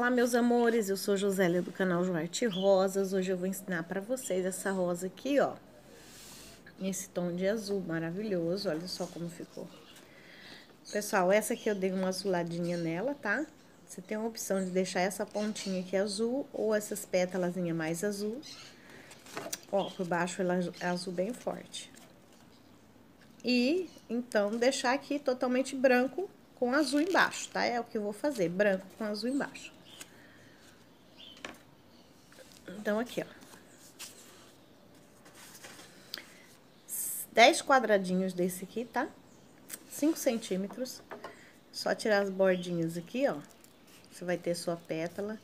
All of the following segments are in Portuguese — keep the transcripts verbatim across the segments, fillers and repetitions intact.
Olá, meus amores, eu sou Josélia do canal Joarte Rosas. Hoje eu vou ensinar pra vocês essa rosa aqui, ó. Esse tom de azul maravilhoso, olha só como ficou. Pessoal, essa aqui eu dei uma azuladinha nela, tá? Você tem a opção de deixar essa pontinha aqui azul ou essas pétalazinhas mais azul. Ó, por baixo ela é azul bem forte. E, então, deixar aqui totalmente branco com azul embaixo, tá? É o que eu vou fazer, branco com azul embaixo. Então, aqui, ó. dez quadradinhos desse aqui, tá? cinco centímetros. Só tirar as bordinhas aqui, ó. Você vai ter sua pétala.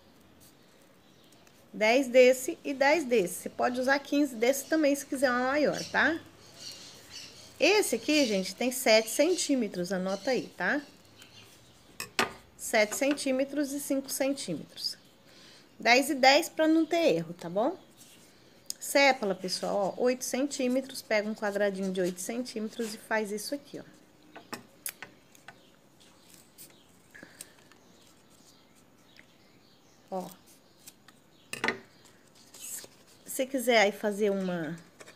dez desse e dez desse. Você pode usar quinze desse também, se quiser uma maior, tá? Esse aqui, gente, tem sete centímetros, anota aí, tá? sete centímetros e cinco centímetros. dez e dez pra não ter erro, tá bom? Sépala, pessoal, ó, oito centímetros, pega um quadradinho de oito centímetros e faz isso aqui, ó. Ó. Se quiser aí fazer uma...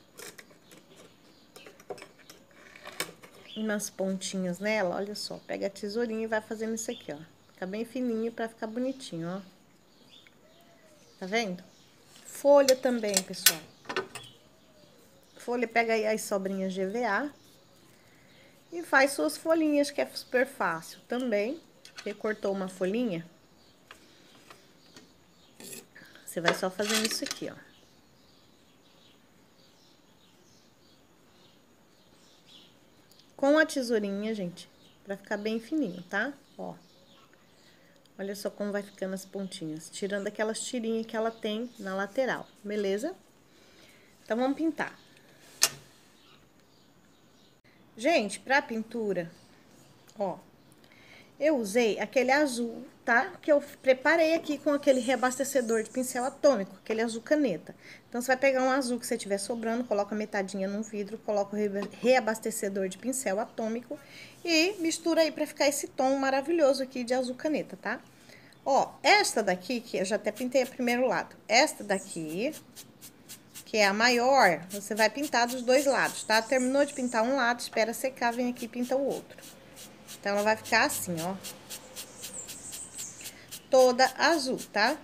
umas pontinhas nela, olha só, pega a tesourinha e vai fazendo isso aqui, ó. Fica bem fininho pra ficar bonitinho, ó. Tá vendo? Folha também, pessoal. Folha, pega aí as sobrinhas de E V A e faz suas folhinhas, que é super fácil também. Recortou uma folhinha, você vai só fazendo isso aqui, ó. Com a tesourinha, gente, pra ficar bem fininho, tá? Ó. Olha só como vai ficando as pontinhas, tirando aquelas tirinhas que ela tem na lateral, beleza? Então, vamos pintar. Gente, pra pintura, ó, eu usei aquele azul, tá? Que eu preparei aqui com aquele reabastecedor de pincel atômico, aquele azul caneta. Então, você vai pegar um azul que você tiver sobrando, coloca metadinha num vidro, coloca o reabastecedor de pincel atômico e mistura aí pra ficar esse tom maravilhoso aqui de azul caneta, tá? Ó, esta daqui, que eu já até pintei o primeiro lado, esta daqui, que é a maior, você vai pintar dos dois lados, tá? Terminou de pintar um lado, espera secar, vem aqui e pinta o outro. Então, ela vai ficar assim, ó. Toda azul, tá?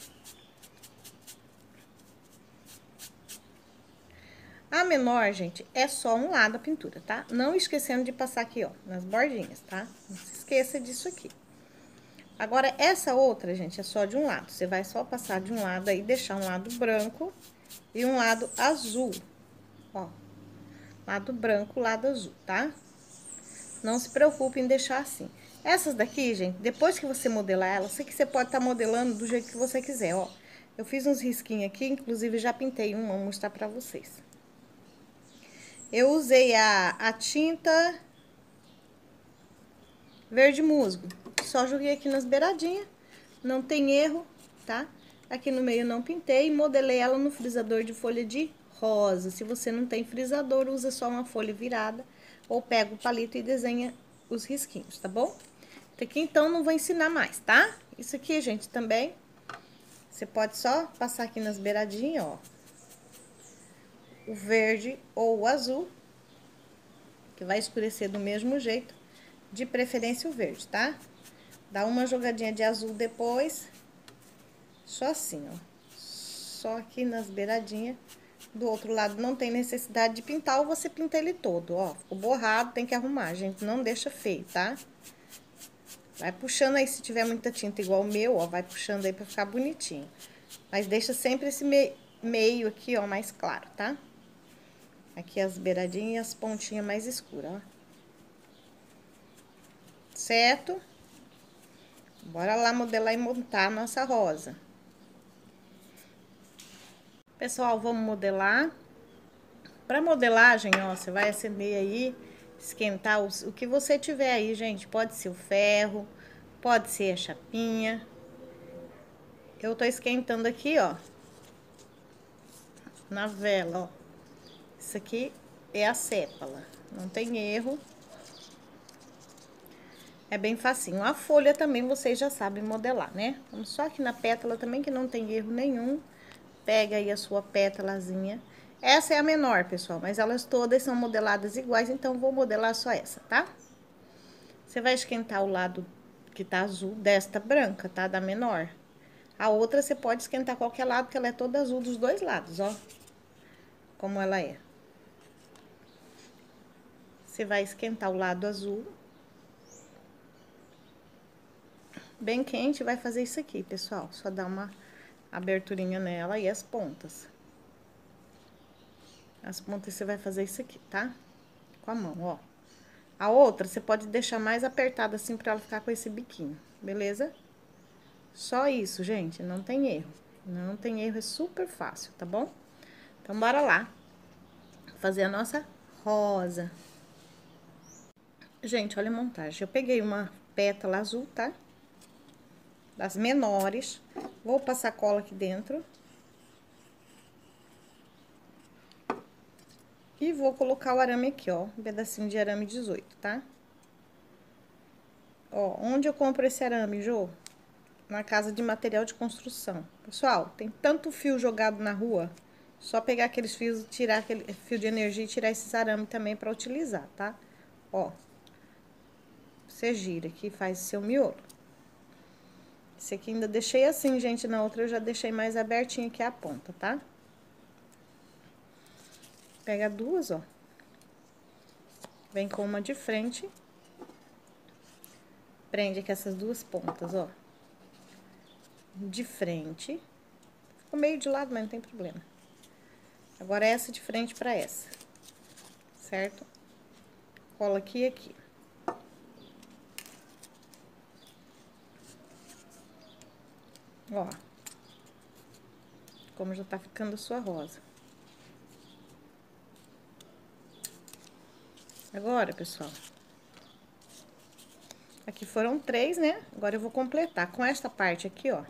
A menor, gente, é só um lado a pintura, tá? Não esquecendo de passar aqui, ó, nas bordinhas, tá? Não se esqueça disso aqui. Agora, essa outra, gente, é só de um lado. Você vai só passar de um lado aí, deixar um lado branco e um lado azul, ó. Lado branco, lado azul, tá? Não se preocupe em deixar assim. Essas daqui, gente, depois que você modelar ela, sei que você pode estar tá modelando do jeito que você quiser, ó. Eu fiz uns risquinhos aqui, inclusive já pintei uma, vou mostrar pra vocês. Eu usei a, a tinta verde musgo. Só joguei aqui nas beiradinhas, não tem erro, tá? Aqui no meio não pintei, modelei ela no frisador de folha de rosa. Se você não tem frisador, usa só uma folha virada ou pega o palito e desenha os risquinhos, tá bom? Aqui, então, não vou ensinar mais, tá? Isso aqui, gente, também, você pode só passar aqui nas beiradinhas, ó. O verde ou o azul, que vai escurecer do mesmo jeito, de preferência o verde, tá? Dá uma jogadinha de azul depois, só assim, ó. Só aqui nas beiradinhas. Do outro lado não tem necessidade de pintar, ou você pinta ele todo, ó. Ficou borrado, tem que arrumar, gente, não deixa feio, tá? Vai puxando aí, se tiver muita tinta igual o meu, ó, vai puxando aí pra ficar bonitinho. Mas deixa sempre esse me meio aqui, ó, mais claro, tá? Aqui as beiradinhas e as pontinhas mais escuras, ó. Certo? Bora lá modelar e montar a nossa rosa. Pessoal, vamos modelar. Pra modelagem, ó, você vai acender aí, esquentar o, o que você tiver aí, gente. Pode ser o ferro, pode ser a chapinha. Eu tô esquentando aqui, ó, na vela, ó. Isso aqui é a sépala, não tem erro. É bem facinho. A folha também vocês já sabem modelar, né? Vamos só aqui na pétala também, que não tem erro nenhum. Pega aí a sua pétalazinha. Essa é a menor, pessoal, mas elas todas são modeladas iguais, então vou modelar só essa, tá? Você vai esquentar o lado que tá azul desta branca, tá? Da menor. A outra você pode esquentar qualquer lado, que ela é toda azul dos dois lados, ó. Como ela é. Você vai esquentar o lado azul. Bem quente, vai fazer isso aqui, pessoal. Só dá uma aberturinha nela e as pontas. As pontas você vai fazer isso aqui, tá? Com a mão, ó. A outra, você pode deixar mais apertada assim pra ela ficar com esse biquinho, beleza? Só isso, gente, não tem erro. Não tem erro, é super fácil, tá bom? Então, bora lá fazer a nossa rosa. Gente, olha a montagem. Eu peguei uma pétala azul, tá? Das menores. Vou passar cola aqui dentro. E vou colocar o arame aqui, ó. Um pedacinho de arame dezoito, tá? Ó, onde eu compro esse arame, Jô? Na casa de material de construção. Pessoal, tem tanto fio jogado na rua. Só pegar aqueles fios, tirar aquele fio de energia e tirar esses arames também pra utilizar, tá? Ó. Você gira aqui e faz o seu miolo. Esse aqui ainda deixei assim, gente. Na outra eu já deixei mais abertinho aqui a ponta, tá? Pega duas, ó. Vem com uma de frente. Prende aqui essas duas pontas, ó. De frente. Ficou meio de lado, mas não tem problema. Agora, essa de frente pra essa. Certo? Cola aqui e aqui. Ó. Como já tá ficando a sua rosa. Agora, pessoal. Aqui foram três, né? Agora eu vou completar com esta parte aqui, ó.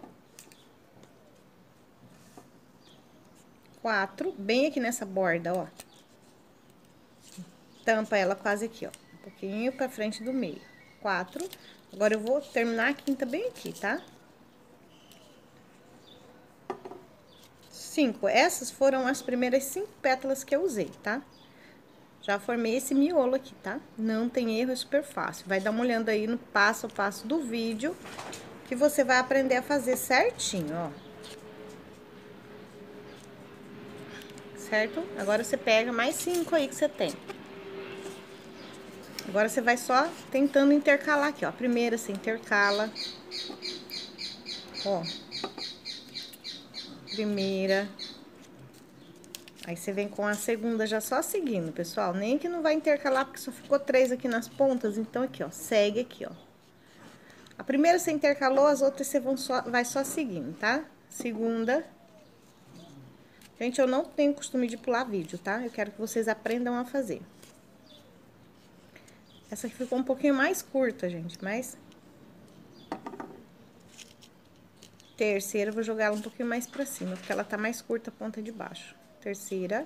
Quatro, bem aqui nessa borda, ó. Tampa ela quase aqui, ó. Um pouquinho pra frente do meio. Quatro. Agora eu vou terminar a quinta bem aqui, tá? Cinco. Essas foram as primeiras cinco pétalas que eu usei, tá? Já formei esse miolo aqui, tá? Não tem erro, é super fácil. Vai dar uma olhada aí no passo a passo do vídeo, que você vai aprender a fazer certinho, ó. Certo? Agora, você pega mais cinco aí que você tem. Agora, você vai só tentando intercalar aqui, ó. A primeira, você intercala. Ó. Primeira. Aí, você vem com a segunda já só seguindo, pessoal. Nem que não vai intercalar, porque só ficou três aqui nas pontas. Então, aqui, ó. Segue aqui, ó. A primeira você intercalou, as outras você vão só, vai só seguindo, tá? Segunda. Gente, eu não tenho costume de pular vídeo, tá? Eu quero que vocês aprendam a fazer. Essa aqui ficou um pouquinho mais curta, gente, mas... Terceira, eu vou jogar ela um pouquinho mais pra cima, porque ela tá mais curta a ponta de baixo. Terceira.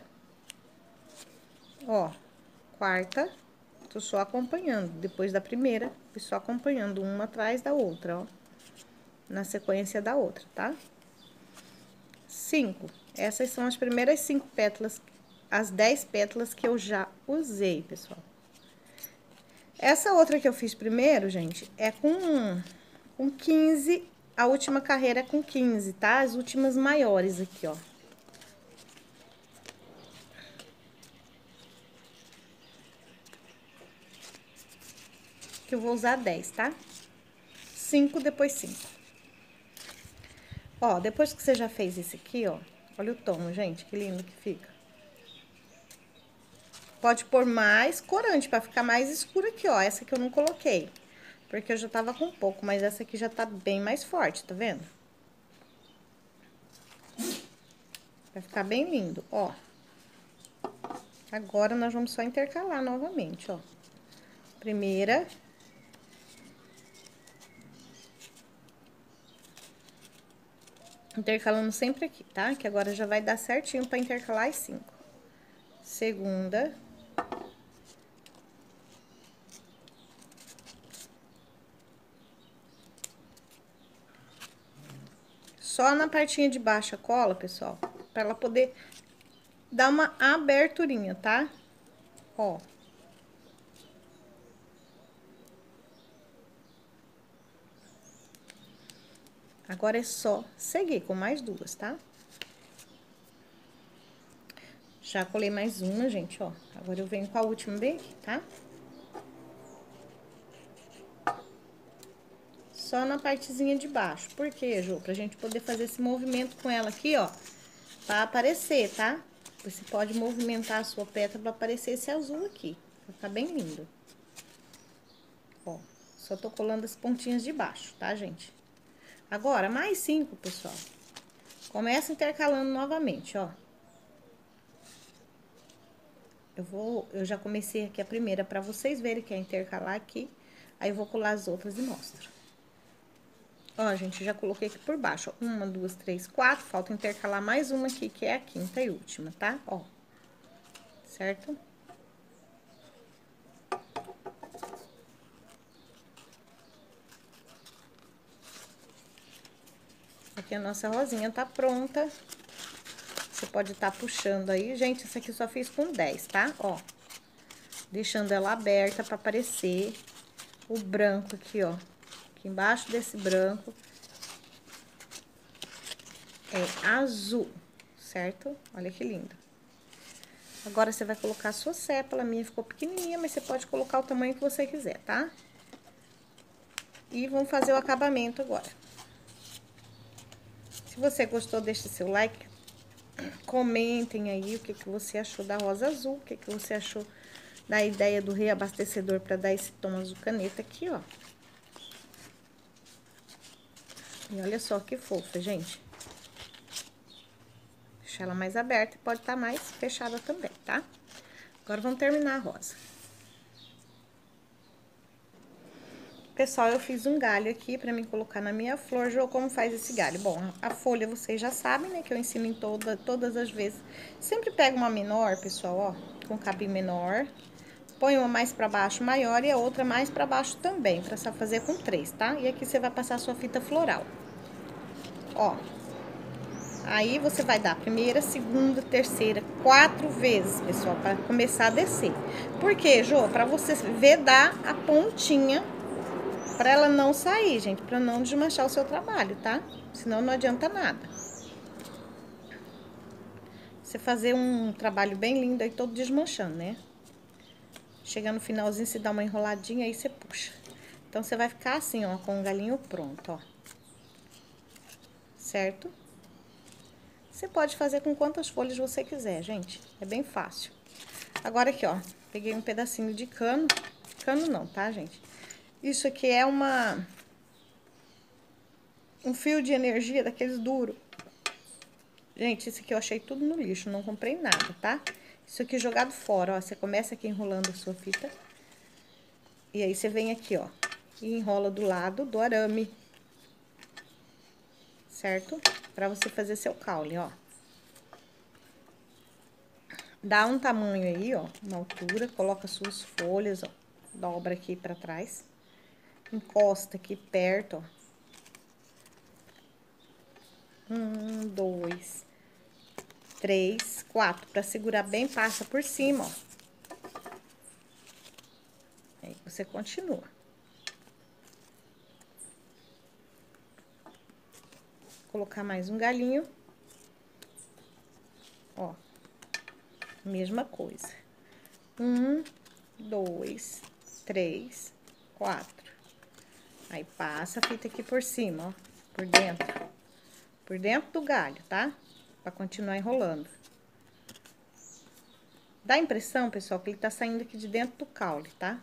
Ó, quarta. Tô só acompanhando, depois da primeira, fui só acompanhando uma atrás da outra, ó. Na sequência da outra, tá? Cinco. Essas são as primeiras cinco pétalas, as dez pétalas que eu já usei, pessoal. Essa outra que eu fiz primeiro, gente, é com, com quinze, a última carreira é com quinze, tá? As últimas maiores aqui, ó. Que eu vou usar dez, tá? Cinco, depois cinco. Ó, depois que você já fez esse aqui, ó, olha o tom, gente, que lindo que fica. Pode pôr mais corante, pra ficar mais escuro aqui, ó. Essa que eu não coloquei, porque eu já tava com pouco, mas essa aqui já tá bem mais forte, tá vendo? Vai ficar bem lindo, ó. Agora, nós vamos só intercalar novamente, ó. Primeira. Intercalando sempre aqui, tá? Que agora já vai dar certinho pra intercalar as cinco. Segunda. Só na partinha de baixo a cola, pessoal, pra ela poder dar uma aberturinha, tá? Ó. Agora é só seguir com mais duas, tá? Já colei mais uma, gente, ó. Agora eu venho com a última bem aqui, tá? Só na partezinha de baixo. Por quê, Jô? Pra gente poder fazer esse movimento com ela aqui, ó. Pra aparecer, tá? Você pode movimentar a sua pétala pra aparecer esse azul aqui. Vai ficar bem lindo. Ó, só tô colando as pontinhas de baixo, tá, gente? Agora, mais cinco, pessoal. Começa intercalando novamente, ó. Eu vou, eu já comecei aqui a primeira pra vocês verem que é intercalar aqui. Aí eu vou colar as outras e mostro. Ó, gente, já coloquei aqui por baixo, ó. Uma, duas, três, quatro. Falta intercalar mais uma aqui, que é a quinta e última, tá? Ó. Certo? Aqui a nossa rosinha tá pronta. Você pode estar tá puxando aí. Gente, essa aqui eu só fiz com dez, tá? Ó. Deixando ela aberta pra aparecer o branco aqui, ó. Aqui embaixo desse branco é azul, certo? Olha que lindo. Agora, você vai colocar a sua sépala. A minha ficou pequenininha, mas você pode colocar o tamanho que você quiser, tá? E vamos fazer o acabamento agora. Se você gostou, deixe seu like. Comentem aí o que, que você achou da rosa azul, o que, que você achou da ideia do reabastecedor para dar esse tom azul caneta aqui, ó. E olha só que fofa, gente. Deixar ela mais aberta, pode estar mais fechada também, tá? Agora, vamos terminar a rosa. Pessoal, eu fiz um galho aqui pra mim colocar na minha flor. Jô, como faz esse galho? Bom, a folha vocês já sabem, né? Que eu ensino em toda, todas as vezes. Sempre pega uma menor, pessoal, ó, com cabinho menor. Põe uma mais pra baixo maior e a outra mais pra baixo também, pra só fazer com três, tá? E aqui você vai passar a sua fita floral. Ó. Aí, você vai dar primeira, segunda, terceira, quatro vezes, pessoal, pra começar a descer. Por quê, Jô? Pra você vedar a pontinha, pra ela não sair, gente, pra não desmanchar o seu trabalho, tá? Senão não adianta nada. Você fazer um trabalho bem lindo aí, todo desmanchando, né? Chega no finalzinho, você dá uma enroladinha, aí você puxa. Então, você vai ficar assim, ó, com o galinho pronto, ó. Certo? Você pode fazer com quantas folhas você quiser, gente. É bem fácil. Agora aqui, ó, peguei um pedacinho de cano. Cano não, tá, gente? Isso aqui é uma... um fio de energia daqueles duros. Gente, isso aqui eu achei tudo no lixo, não comprei nada, tá? Isso aqui jogado fora, ó. Você começa aqui enrolando a sua fita. E aí, você vem aqui, ó, e enrola do lado do arame. Certo? Pra você fazer seu caule, ó. Dá um tamanho aí, ó, uma altura, coloca suas folhas, ó, dobra aqui pra trás, encosta aqui perto, ó. Um, dois, três, quatro. Pra segurar bem, passa por cima, ó. Aí, você continua. Colocar mais um galinho. Ó. Mesma coisa. Um, dois, três, quatro. Aí, passa a fita aqui por cima, ó, por dentro. Por dentro do galho, tá? Pra continuar enrolando. Dá a impressão, pessoal, que ele tá saindo aqui de dentro do caule, tá?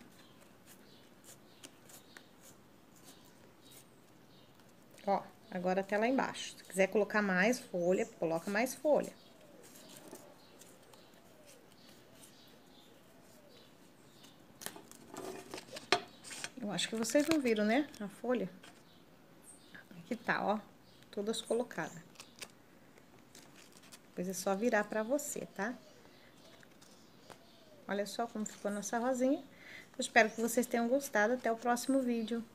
Ó, agora até lá embaixo. Se quiser colocar mais folha, coloca mais folha. Eu acho que vocês não viram, né? A folha. Aqui tá, ó. Todas colocadas. Depois é só virar pra você, tá? Olha só como ficou a nossa rosinha. Eu espero que vocês tenham gostado. Até o próximo vídeo.